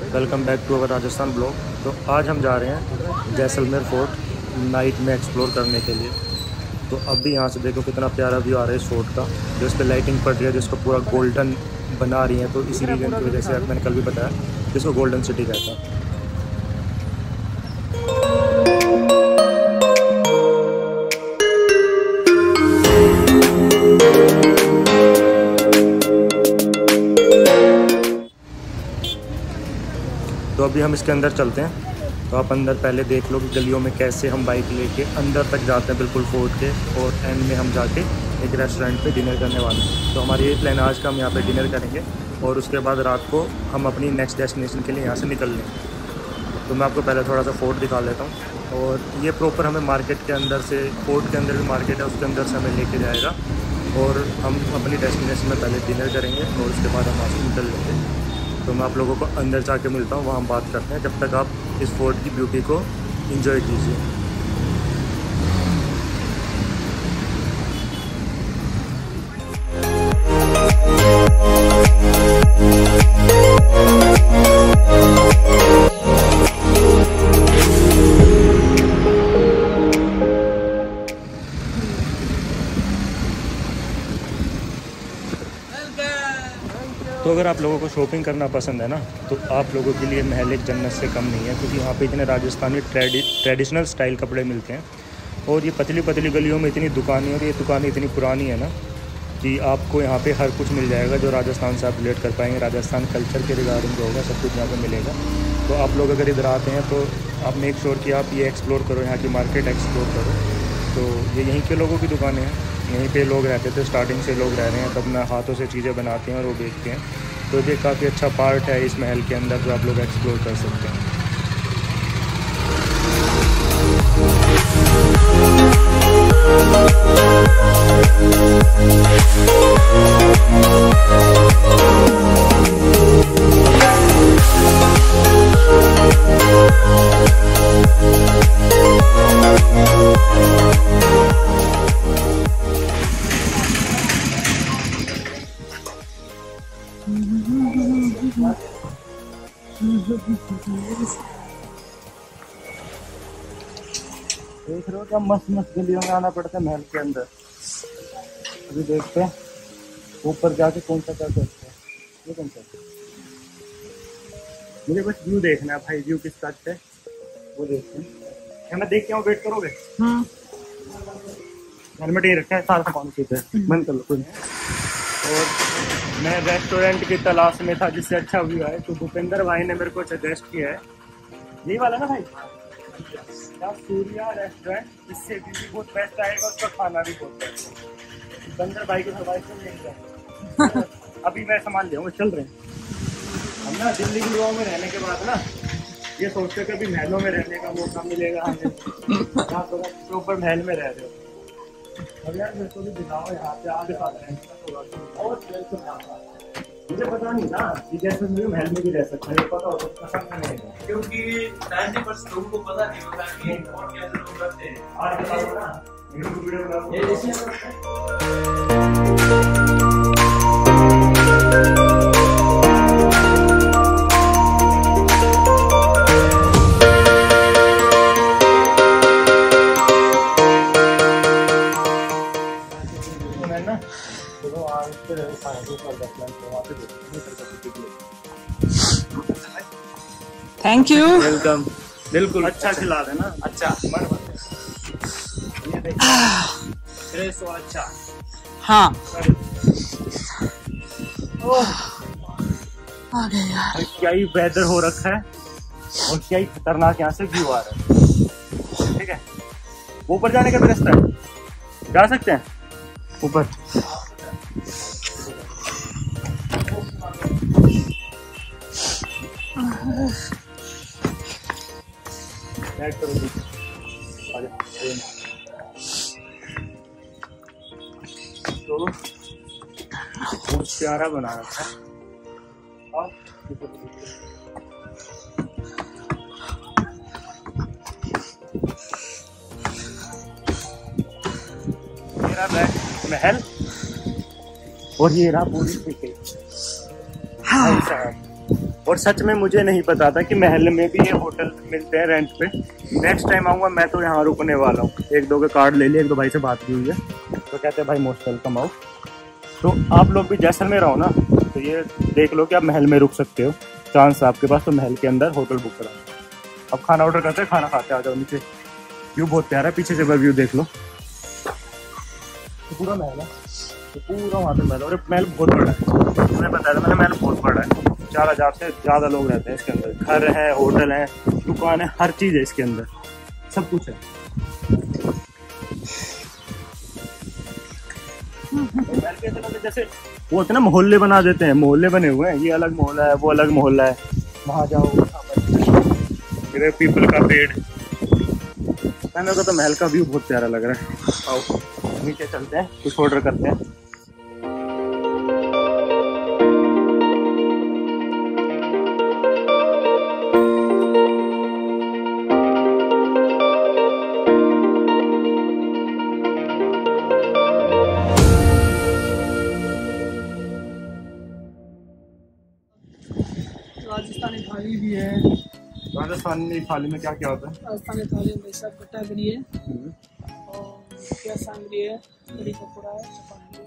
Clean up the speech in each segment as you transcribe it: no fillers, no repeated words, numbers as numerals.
Welcome back to our Rajasthan blog. तो आज हम जा रहे हैं जैसलमेर फोर्ट नाइट में एक्सप्लोर करने के लिए। तो अभी यहाँ से देखो कितना प्यारा व्यू आ रहा है इस फोर्ट का, जो इस पर लाइटिंग पड़ रही है, जिसको पूरा गोल्डन बना रही है। तो इसी रीजन की वजह से मैंने कल भी बताया जिसको गोल्डन सिटी कहता है। तो अभी हम इसके अंदर चलते हैं। तो आप अंदर पहले देख लो कि गलियों में कैसे हम बाइक लेके अंदर तक जाते हैं बिल्कुल फोर्ट के, और एंड में हम जाके एक रेस्टोरेंट पे डिनर करने वाले हैं। तो हमारी ये प्लान आज का, हम यहाँ पे डिनर करेंगे और उसके बाद रात को हम अपनी नेक्स्ट डेस्टिनेशन के लिए यहाँ से निकल लेंगे। तो मैं आपको पहले थोड़ा सा फोर्ट दिखा लेता हूँ। और ये प्रॉपर हमें मार्केट के अंदर से, फोर्ट के अंदर भी मार्केट है, उसके अंदर से हमें लेके जाएगा और हम अपनी डेस्टिनेशन में पहले डिनर करेंगे और उसके बाद हम वहाँ से निकल लेंगे। तो मैं आप लोगों को अंदर जाके मिलता हूँ, वहाँ हम बात करते हैं। जब तक आप इस फोर्ट की ब्यूटी को एंजॉय कीजिए। तो अगर आप लोगों को शॉपिंग करना पसंद है ना, तो आप लोगों के लिए महल एक जन्नत से कम नहीं है, क्योंकि यहाँ पे इतने राजस्थानी ट्रेडिशनल स्टाइल कपड़े मिलते हैं। और ये पतली पतली गलियों में इतनी दुकानें, और ये दुकानें इतनी पुरानी है ना कि आपको यहाँ पे हर कुछ मिल जाएगा जो राजस्थान से आप रिलेट कर पाएंगे। राजस्थान कल्चर के रिगार्डिंग जो होगा सब कुछ यहाँ पे मिलेगा। तो आप लोग अगर इधर आते हैं तो आप मेक श्योर कि आप ये एक्सप्लोर करो, यहाँ की मार्केट एक्सप्लोर करो। तो ये यहीं के लोगों की दुकानें हैं, यहीं पे लोग रहते थे, स्टार्टिंग से लोग रह रहे हैं, तब अपना हाथों से चीज़ें बनाते हैं और वो बेचते हैं। तो ये काफ़ी अच्छा पार्ट है इस महल के अंदर जो आप लोग एक्सप्लोर कर सकते हैं। देख रहे हो क्या मस्त मस्त गलियों में आना पड़ता है महल के अंदर। अभी देखते हैं ऊपर जाके कौन सा क्या करते हैं। ये कौन सा, मुझे बस व्यू देखना है भाई, व्यू किस टाइप से वो देखते हैं। मैं देख के आऊँ, वेट करोगे? हेलमेट ही रखा है, सारा सामान ठीक है, बंद कर लो कोई। और मैं रेस्टोरेंट की तलाश में था जिससे अच्छा व्यू है, तो भूपेंद्र भाई ने मेरे को सजेस्ट किया है यही वाला ना भाई, सूर्या रेस्टोरेंट। इससे भी बहुत बेस्ट आएगा, उसका खाना भी बहुत बेस्ट है। भूपेंद्र भाई की फरमाइश में अभी मैं सामान ले आऊँगा, चल रहे हैं हम ना। दिल्ली गुड़गांव में रहने के बाद ना ये सोचते कि अभी महलों में रहने का मौका मिलेगा हमें, यहाँ थोड़ा ऊपर महल में रह रहे हो। अब यार मेरे को भी दिखाओ यहाँ पे आगे और मुझे पता नहीं था कि जैसे मुझे महल में भी रह सकता है, पता होता पसंद नहीं है, क्योंकि 90% लोगों को पता नहीं होता कि और कैसे लोग करते हैं। आज बताओ ना, वीडियो बनाओ। ये जैसे थैंक यू, वेलकम। बिल्कुल अच्छा खिला देना, अच्छा मन ये देखो फ्रेश और अच्छा। हाँ आ गए यार। क्या ही वेदर हो रखा है और क्या ही खतरनाक यहाँ से व्यू आ रहा है। ठीक है, ऊपर जाने का भी रास्ता है, जा सकते हैं ऊपर। तो बहुत प्यारा बना रखा है। और मेरा महल और ये रहा पूरी सिटी। भाई साहब और सच में मुझे नहीं पता था कि महल में भी ये होटल मिलते हैं रेंट पे। नेक्स्ट टाइम आऊँगा मैं तो यहाँ रुकने वाला हूँ। 1-2 के कार्ड ले लिए, 1-2 भाई से बात भी हुई है, तो कहते हैं भाई मोस्ट वेलकम आओ। तो आप लोग भी जैसलमेर आओ ना, तो ये देख लो कि आप महल में रुक सकते हो, चांस आपके पास, तो महल के अंदर होटल बुक कराओ। अब खाना ऑर्डर करते हैं, खाना खाते आ जाओ नीचे। व्यू बहुत प्यारा है, पीछे से व्यू देख लो, तो पूरा महल है, तो पूरा वहाँ पे महल, और महल बहुत बड़ा है। मैंने बताया था, मैंने महल बहुत बड़ा है, 4000 से ज़्यादा लोग रहते हैं इसके अंदर। घर है, होटल है, दुकान है, हर चीज़ है इसके अंदर, सब कुछ है। जैसे वो होते हैं ना मोहल्ले बना देते हैं, मोहल्ले बने हुए हैं, ये अलग मोहल्ला है, वो अलग मोहल्ला है, वहाँ जाओ मेरे पीपल का पेड़। मैंने कहा तो महल का व्यू बहुत प्यारा लग रहा है। आओ नीचे चलते हैं, कुछ ऑर्डर करते हैं। राजस्थानी थाली भी है। राजस्थानी थाली में क्या क्या होता है? राजस्थानी थाली में सब कट्टा करी है और क्या सांगरी है, कड़ी पकौड़ा है, चपाती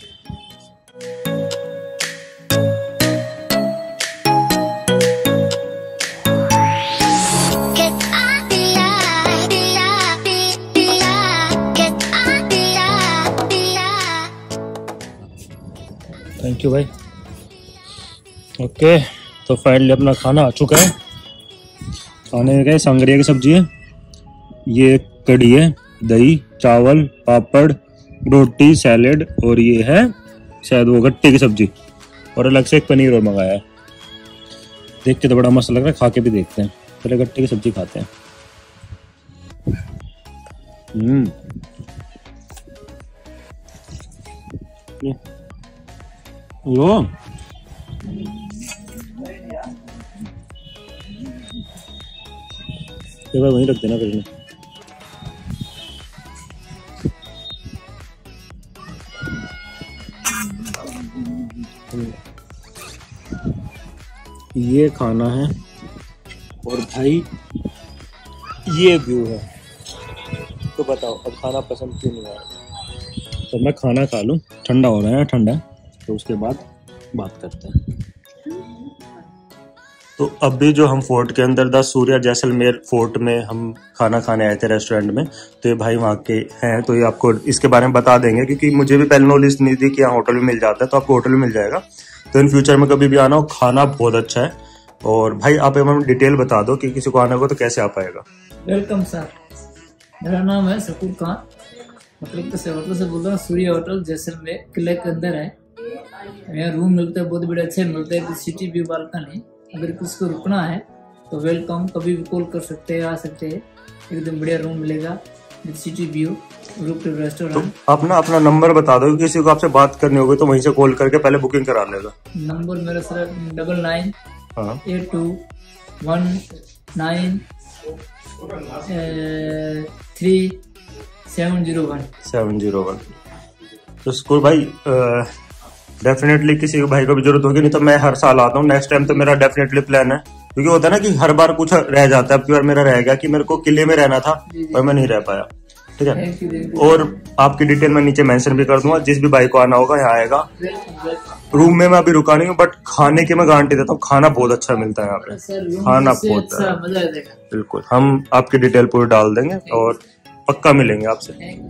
थैंक यू भाई। ओके, तो फाइनली अपना खाना आ चुका है। खाने में क्या है? सांगरिया की सब्जी है, ये कढ़ी है, दही, चावल, पापड़, रोटी, सैलेड, और ये है शायद वो गट्टे की सब्जी, और अलग से एक पनीर और मंगाया है। देख के तो बड़ा मस्त लग रहा है, खा के भी देखते हैं। पहले गट्टे की सब्जी खाते हैं। वो वहीं रख देना फिर। ये खाना है और भाई ये व्यू है, तो बताओ अब खाना पसंद क्यों नहीं आया? तो मैं खाना खा लूँ, ठंडा हो रहा है, ठंडा, तो उसके बाद बात करते हैं। तो अभी जो हम फोर्ट के अंदर द सूर्या जैसलमेर फोर्ट में हम खाना खाने आए थे रेस्टोरेंट में, तो ये भाई वहाँ के हैं, तो ये आपको इसके बारे में बता देंगे, क्योंकि मुझे भी पहले नॉलेज नहीं थी कि यहाँ होटल भी मिल जाता है। तो आपको होटल भी मिल जाएगा, तो इन फ्यूचर में कभी भी आना हो, खाना बहुत अच्छा है। और भाई आप हमें डिटेल बता दो कि किसी को आना होगा तो कैसे आ पाएगा। वेलकम सर, मेरा नाम है शकूर खान, मतलब से होटल से बोल रहा हूँ। सूर्या होटल जैसलमेर किले के अंदर है। यहाँ रूम मिलते हैं, बहुत बड़े अच्छे मिलते हैं, सिटी व्यू बालकनी। अगर किसी को रुकना है तो वेलकम, कभी भी कॉल कर सकते हैं, आ सकते हैं, एकदम बढ़िया रूम मिलेगा, सिटी व्यू, रूफटॉप रेस्टोरेंट। तो आप ना अपना नंबर बता दो, किसी को आपसे बात करनी होगी तो वहीं से कॉल करके पहले बुकिंग करा लेगा। नंबर मेरा सर 99 82 19 3 701। तो स्कूल भाई डेफिनेटली किसी को भाई को भी जरूरत होगी, नहीं तो मैं हर साल आता हूँ। नेक्स्ट टाइम तो मेरा डेफिनेटली प्लान है, क्योंकि होता है ना कि हर बार कुछ रह जाता है। अब की बार मेरा रह गया कि मेरे को किले में रहना था और मैं नहीं रह पाया। ठीक है, और आपकी डिटेल मैं नीचे मेंशन भी कर दूंगा, जिस भी भाई को आना होगा यहाँ आएगा। रूम में मैं अभी रुका नहीं हूँ, बट खाने की मैं गारंटी देता हूँ, खाना बहुत अच्छा मिलता है यहाँ पे, खाना बहुत बिल्कुल। हम आपकी डिटेल पूरी डाल देंगे और पक्का मिलेंगे आपसे।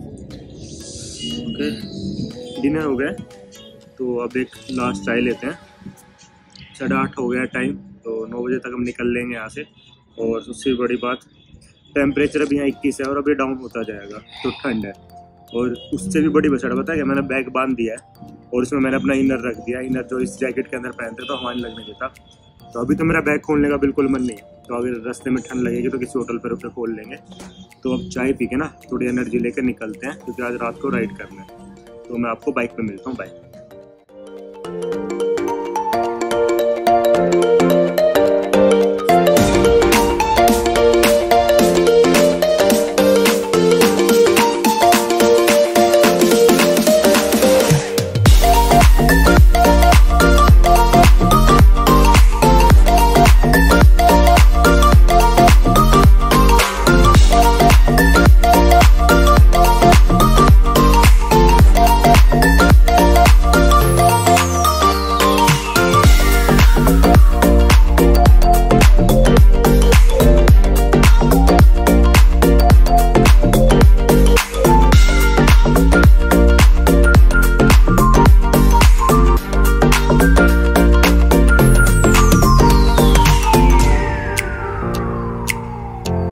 डिनर हो गया, तो अब एक लास्ट चाय लेते हैं। 8:30 हो गया टाइम, तो 9 बजे तक हम निकल लेंगे यहाँ से। और उससे बड़ी बात, टेम्परेचर अभी यहाँ 21 है और अभी डाउन होता जाएगा, तो ठंड है। और उससे भी बड़ी बचड़ पता है क्या, मैंने बैग बांध दिया है और इसमें मैंने अपना इनर रख दिया। इनर जो इस जैकेट के अंदर पहनते तो हवा नहीं लगने देता। तो अभी तो मेरा बैग खोलने का बिल्कुल मन नहीं है, तो अगर रास्ते में ठंड लगेगी तो किसी होटल पर रुक के खोल लेंगे। तो अब चाय पी के ना थोड़ी एनर्जी लेकर निकलते हैं, क्योंकि आज रात को राइड करना है। तो मैं आपको बाइक पे मिलता हूँ। बाइक